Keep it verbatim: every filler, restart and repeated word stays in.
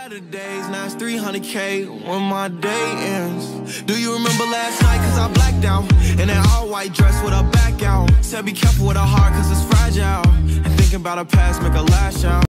better days, now it's three hundred K when my day ends. Do you remember last night, cause I blacked out in that all-white dress with her back out. Said be careful with her heart, cause it's fragile, and thinking about her past make her lash out.